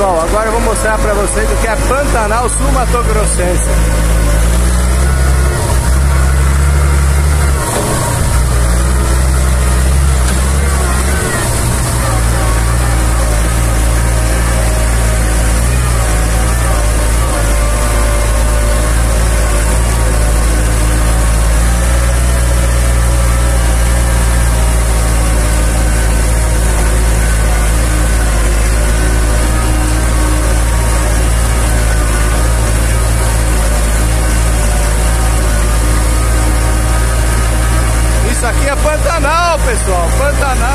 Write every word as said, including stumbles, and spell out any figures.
pessoal, agora eu vou mostrar para vocês o que é Pantanal Sul-Mato-Grossense. Isso aqui é Pantanal, pessoal, Pantanal.